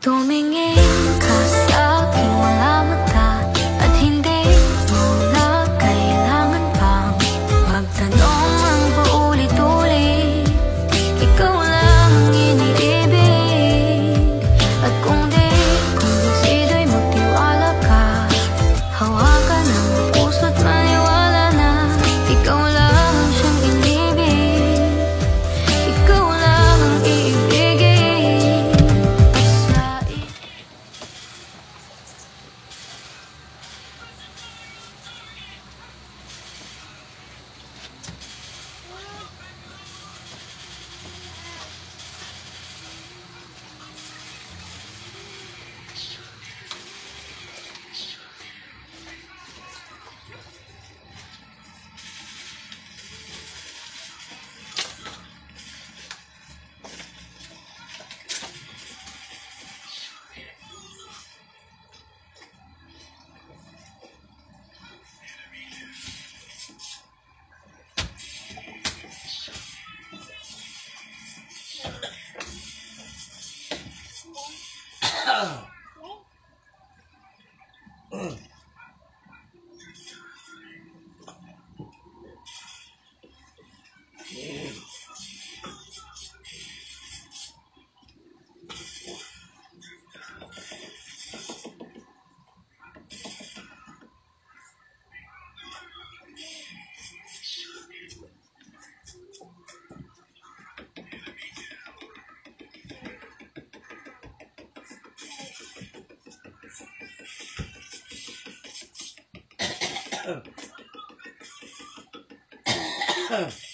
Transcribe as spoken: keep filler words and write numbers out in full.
Tumingin ka sa aking mga mata at hindi mo na kailangan pang magtanong ang paulit-ulit. Ikaw lang ang iniibig, at kung di kung desido'y magtiwala ka, hawakan ang puso't maniwala na ikaw lang siyang inibig, ikaw lang ang iibigin. Huh.